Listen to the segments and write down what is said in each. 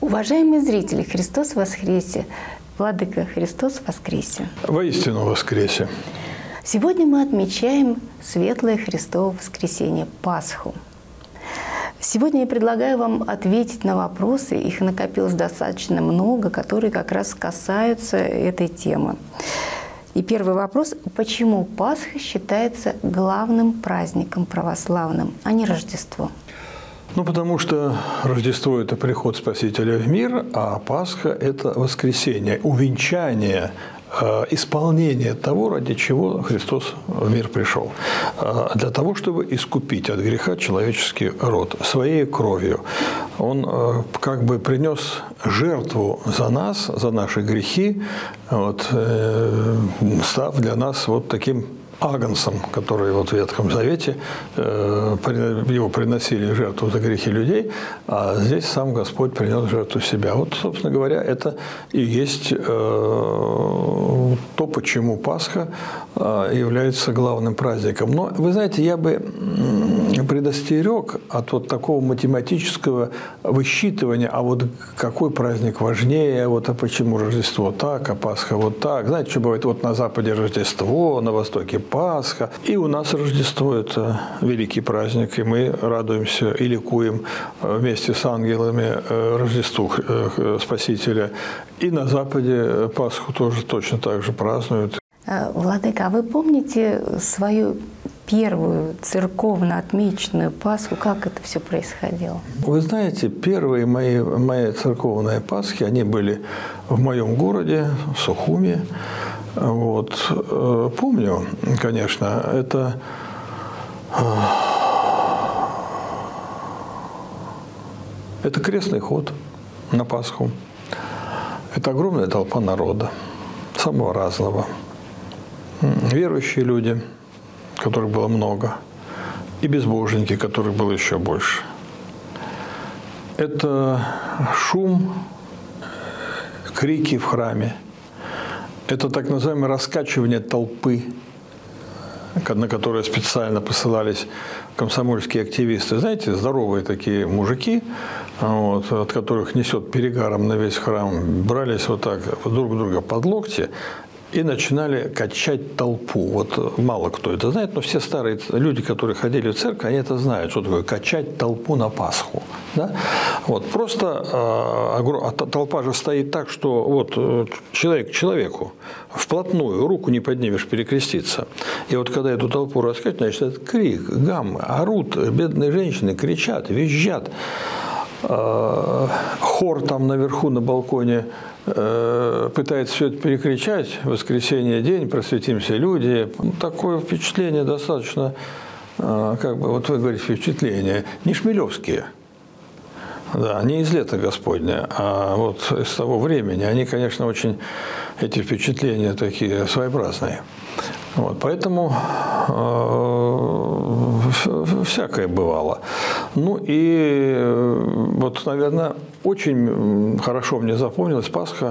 Уважаемые зрители, Христос воскресе! Владыка, Христос воскресе! Воистину воскресе! Сегодня мы отмечаем Светлое Христово воскресенье, Пасху. Сегодня я предлагаю вам ответить на вопросы, их накопилось достаточно много, которые как раз касаются этой темы. И первый вопрос – почему Пасха считается главным праздником православным, а не Рождество? Потому что Рождество – это приход Спасителя в мир, а Пасха – это воскресение, увенчание, исполнение того, ради чего Христос в мир пришел. Для того, чтобы искупить от греха человеческий род своей кровью. Он как бы принес жертву за нас, за наши грехи, став для нас вот таким агнцем, который в Ветхом Завете, его приносили жертву за грехи людей, а здесь сам Господь принес жертву себя. Собственно говоря, это и есть то, почему Пасха является главным праздником. Но, вы знаете, я бы предостерег от такого математического высчитывания, а вот какой праздник важнее, а почему Рождество так, а Пасха вот так. Знаете, что бывает? На Западе Рождество, на Востоке Пасха. И у нас Рождество – это великий праздник, и мы радуемся и ликуем вместе с ангелами Рождеству Спасителя. И на Западе Пасху тоже точно так же празднуют. Владыка, а вы помните свою первую церковно отмеченную Пасху? Как это все происходило? Вы знаете, первые мои церковные Пасхи, они были в моем городе, Сухуми. Помню, конечно, это крестный ход на Пасху. Это огромная толпа народа, самого разного. Верующие люди, которых было много, и безбожники, которых было еще больше. Это шум, крики в храме. Это так называемое раскачивание толпы, на которое специально посылались комсомольские активисты. Знаете, здоровые такие мужики, от которых несет перегаром на весь храм, брались так друг друга под локти и начинали качать толпу. Мало кто это знает, но все старые люди, которые ходили в церковь, они это знают, что такое качать толпу на Пасху. Да? Просто толпа же стоит так, что человек к человеку вплотную, руку не поднимешь перекреститься. И когда эту толпу раскачивают, значит, это крик, гам, орут, бедные женщины кричат, визжат. Хор там наверху на балконе пытается все это перекричать. Воскресенье день, просветимся люди. Такое впечатление достаточно, вы говорите, впечатления, не шмелевские. Да, не из лета Господня, а из того времени. Они, конечно, очень, эти впечатления такие своеобразные. Поэтому всякое бывало. Наверное, очень хорошо мне запомнилась Пасха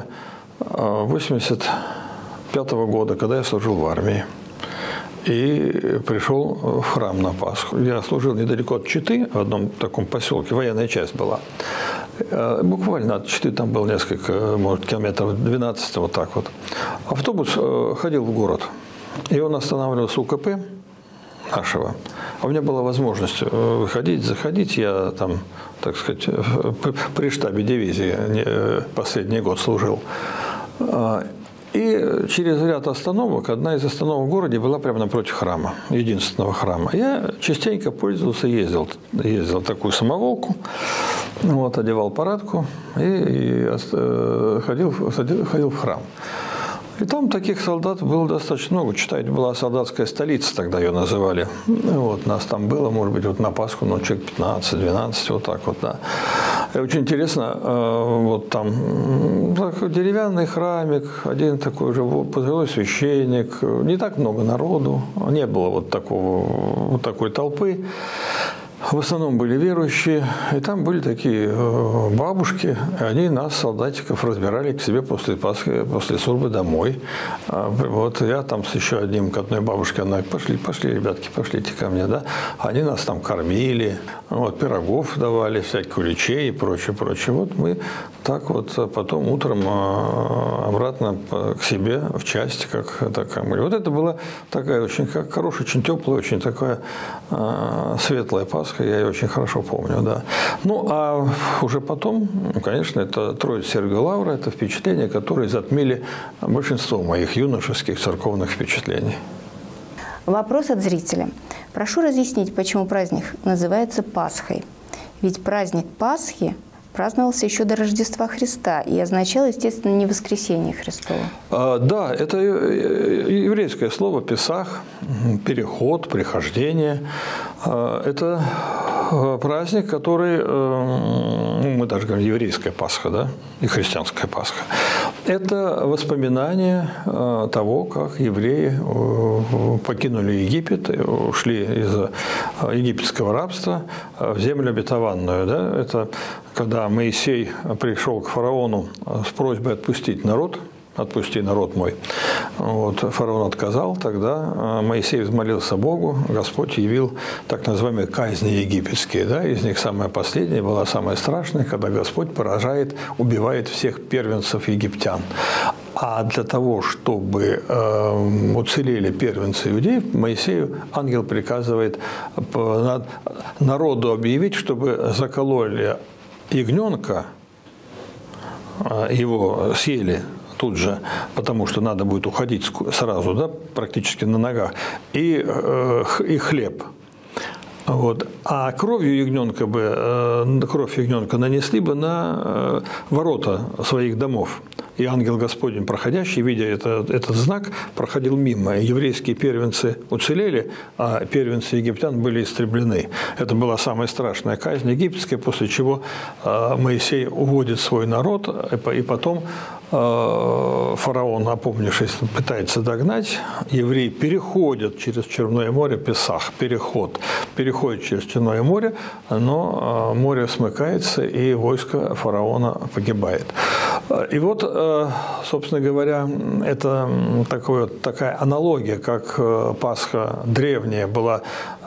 1985 года, когда я служил в армии. И пришел в храм на Пасху. Я служил недалеко от Читы, в одном таком поселке, военная часть была. Буквально от Читы там было несколько, может, километров 12, Автобус ходил в город. И он останавливался у КП нашего. А у меня была возможность выходить, заходить. Я там, так сказать, при штабе дивизии последний год служил. И через ряд остановок, одна из остановок в городе была прямо напротив храма, единственного храма. Я частенько пользовался, ездил в такую самоволку, одевал парадку и ходил в храм. И там таких солдат было достаточно много. Читать, была солдатская столица, тогда ее называли. Нас там было, может быть, на Пасху, человек 15-12, да. И очень интересно, там такой деревянный храмик, один такой же пожилой священник, не так много народу, не было такой толпы. в основном были верующие, и там были такие бабушки, они нас, солдатиков, разбирали к себе после Пасхи, после службы домой. Вот я там с еще одним, к одной бабушке, она, пошли, ребятки, пошлите ко мне, да. Они нас там кормили, вот, пирогов давали, всяких уличей и прочее. Вот мы так вот потом утром обратно к себе в часть, как такая. Вот это была такая очень хорошая, очень теплая, очень такая светлая Пасха, я ее очень хорошо помню, да. Ну, а уже потом, конечно, это Троица Сергия Лавра, это впечатления, которые затмили большинство моих юношеских церковных впечатлений. Вопрос от зрителя. Прошу разъяснить, почему праздник называется Пасхой. Ведь праздник Пасхи праздновался еще до Рождества Христа и означал, естественно, не воскресение Христово. Да, это еврейское слово «песах», переход, прихождение. Это праздник, который, мы даже говорим, еврейская Пасха, да, и христианская Пасха. Это воспоминание того, как евреи покинули Египет, ушли из египетского рабства в землю обетованную. Да? Это когда Моисей пришел к фараону с просьбой отпустить народ, «Отпусти народ мой». Вот, фараон отказал, тогда Моисей взмолился Богу, Господь явил так называемые казни египетские. Да? Из них самая последняя была самая страшная, когда Господь поражает, убивает всех первенцев египтян. А для того, чтобы уцелели первенцы иудеев, Моисею ангел приказывает народу объявить, чтобы закололи ягненка, его съели тут же, потому что надо будет уходить сразу, да, практически на ногах, и хлеб. Вот. А кровь ягненка нанесли бы на ворота своих домов. И ангел Господень, проходящий, видя этот знак, проходил мимо. Еврейские первенцы уцелели, а первенцы египтян были истреблены. Это была самая страшная казнь египетская, после чего Моисей уводит свой народ, и потом фараон, опомнившись, пытается догнать. Евреи переходят через Черное море, Песах, переходят через Черное море, но море смыкается, и войско фараона погибает. И вот, собственно говоря, это такая аналогия, как Пасха древняя была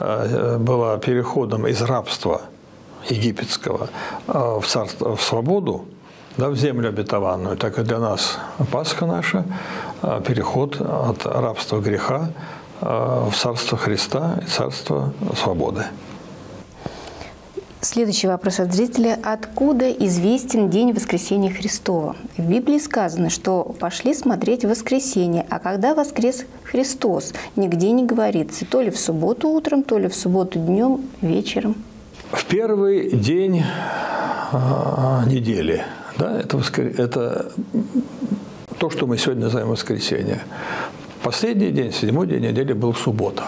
переходом из рабства египетского в царство, в свободу, да, в землю обетованную, так и для нас Пасха наша – переход от рабства греха в царство Христа и царство свободы. Следующий вопрос от зрителя. Откуда известен день воскресения Христова? В Библии сказано, что пошли смотреть воскресенье, а когда воскрес Христос? Нигде не говорится, то ли в субботу утром, то ли в субботу днем, вечером. В первый день недели, да, это то, что мы сегодня называем воскресенье. Последний день, 7-й день недели был суббота.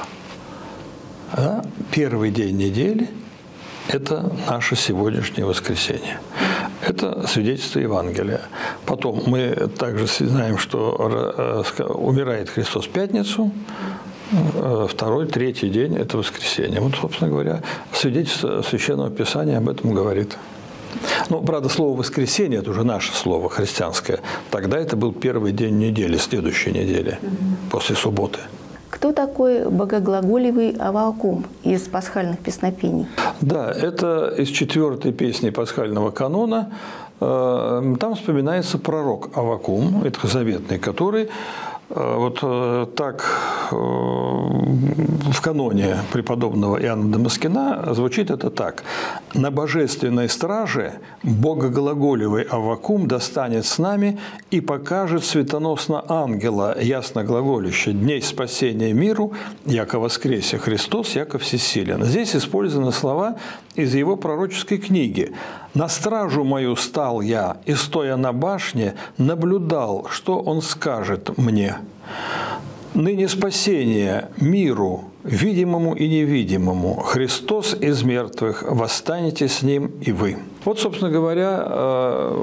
Да? Первый день недели – это наше сегодняшнее воскресенье. Это свидетельство Евангелия. Потом мы также знаем, что умирает Христос в пятницу, второй, третий день – это воскресенье. Вот, собственно говоря, свидетельство Священного Писания об этом говорит. Ну, правда, слово «воскресенье» – это уже наше слово христианское. Тогда это был первый день недели, следующей недели, после субботы. Кто такой богоглаголевый Аввакум из пасхальных песнопений? Да, это из 4-й песни пасхального канона. Там вспоминается пророк Аввакум, ветхозаветный, который вот так в каноне преподобного Иоанна Дамаскина звучит это так. «На божественной страже богоглаголевый Аввакум достанет с нами и покажет светоносно ангела, ясно глаголющий, дней спасения миру, яко воскресе Христос, яко всесилен». Здесь использованы слова из его пророческой книги. «На стражу мою стал я, и, стоя на башне, наблюдал, что он скажет мне. Ныне спасение миру, видимому и невидимому, Христос из мертвых, восстанете с Ним и вы». Вот, собственно говоря,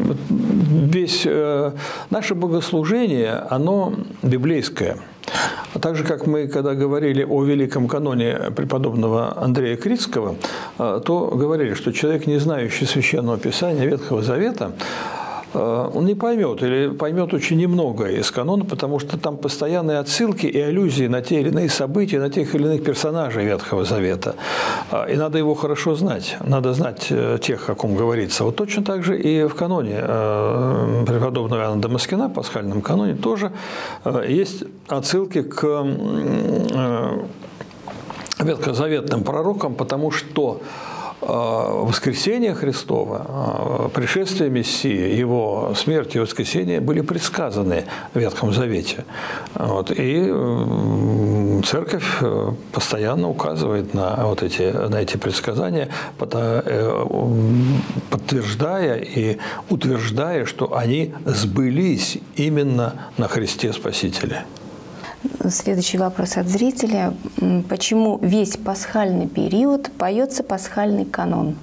весь наше богослужение, оно библейское. Так же, как мы, когда говорили о великом каноне преподобного Андрея Критского, то говорили, что человек, не знающий Священного Писания Ветхого Завета, он не поймет или поймет очень немного из канона, потому что там постоянные отсылки и аллюзии на те или иные события, на тех или иных персонажей Ветхого Завета. И надо его хорошо знать, надо знать тех, о ком говорится. Вот точно так же и в каноне преподобного Иоанна Дамаскина, пасхальном каноне, тоже есть отсылки к ветхозаветным пророкам, потому что воскресение Христова, пришествие Мессии, Его смерть и воскресение были предсказаны в Ветхом Завете. Вот. И Церковь постоянно указывает на эти предсказания, подтверждая и утверждая, что они сбылись именно на Христе Спасителе. Следующий вопрос от зрителя. Почему весь пасхальный период поется пасхальный канон?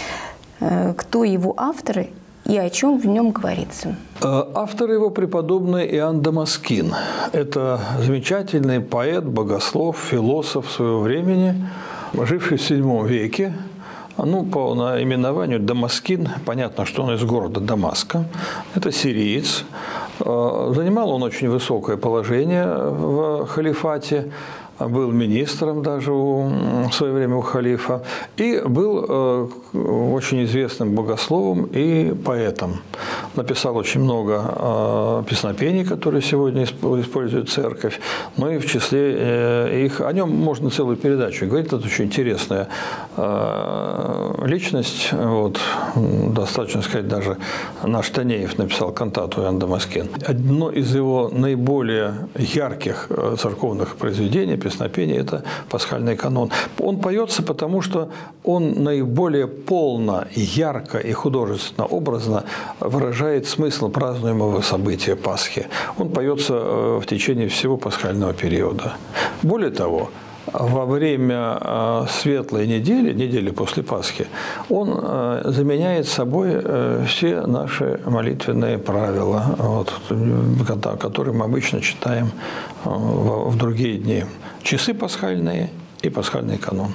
Кто его авторы и о чем в нем говорится? Автор его преподобный Иоанн Дамаскин. Это замечательный поэт, богослов, философ своего времени, живший в VII веке. По наименованию Дамаскин, понятно, что он из города Дамаска. Это сириец. Занимал он очень высокое положение в халифате, был министром даже в свое время у халифа и был очень известным богословом и поэтом. Написал очень много песнопений, которые сегодня использует церковь, но и в числе их, о нем можно целую передачу говорить, это очень интересная личность, достаточно сказать, даже наш Танеев написал кантату Иоанн Дамаскин. Одно из его наиболее ярких церковных произведений, песнопений, это пасхальный канон. Он поется, потому что он наиболее полно, ярко и художественно, образно выражает смысл празднуемого события Пасхи. Он поется в течение всего пасхального периода. Более того, во время светлой недели после Пасхи, он заменяет собой все наши молитвенные правила, которые мы обычно читаем в другие дни. Часы пасхальные и пасхальный канон.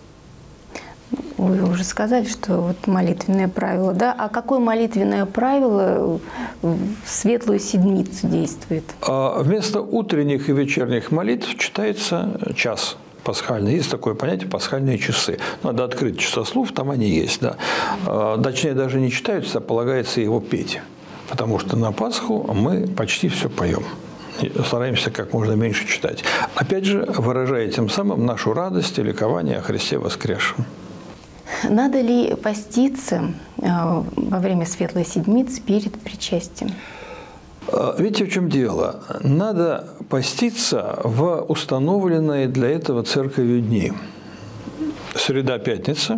Вы уже сказали, что молитвенное правило, да? А какое молитвенное правило в Светлую Седмицу действует? Вместо утренних и вечерних молитв читается час пасхальный. Есть такое понятие пасхальные часы. Надо открыть часослов, там они есть. Да. Точнее, даже не читаются, а полагается его петь. Потому что на Пасху мы почти все поем. Стараемся как можно меньше читать. Опять же, выражая тем самым нашу радость и ликование о Христе воскресшем. Надо ли поститься во время Светлой Седмицы перед причастием? Видите, в чем дело? Надо поститься в установленные для этого церковью дни. Среда, пятница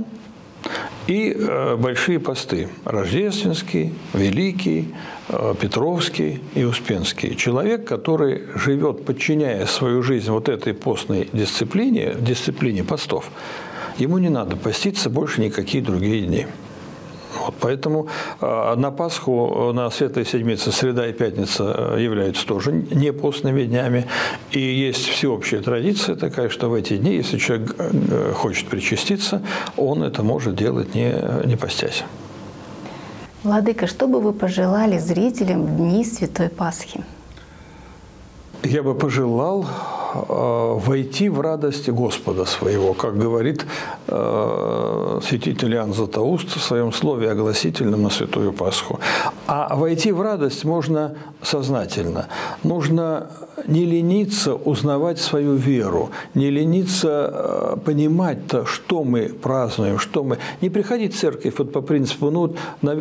и большие посты. Рождественский, Великий, Петровский и Успенский. Человек, который живет, подчиняя свою жизнь этой постной дисциплине постов, ему не надо поститься больше никакие другие дни. Поэтому на Пасху, на Светлой Седмице, среда и пятница являются тоже не постными днями. И есть всеобщая традиция такая, что в эти дни, если человек хочет причаститься, он это может делать не постясь. Владыка, что бы вы пожелали зрителям в дни Святой Пасхи? Я бы пожелал войти в радость Господа своего, как говорит святитель Иоанн Златоуст в своем слове огласительном на Святую Пасху. А войти в радость можно сознательно. Нужно не лениться узнавать свою веру, не лениться понимать, что мы празднуем, что мы... Не приходить в церковь по принципу,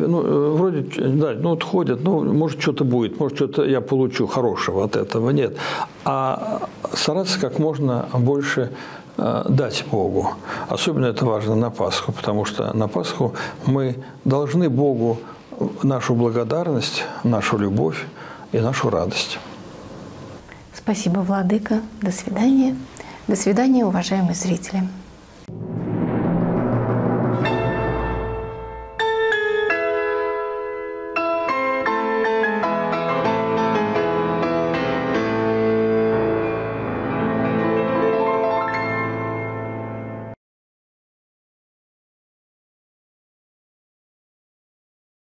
ходят, может, что-то будет, может, что-то я получу хорошего от этого. Нет. А стараться как можно больше дать Богу. Особенно это важно на Пасху, потому что на Пасху мы должны Богу нашу благодарность, нашу любовь и нашу радость. Спасибо, Владыка. До свидания. До свидания, уважаемые зрители.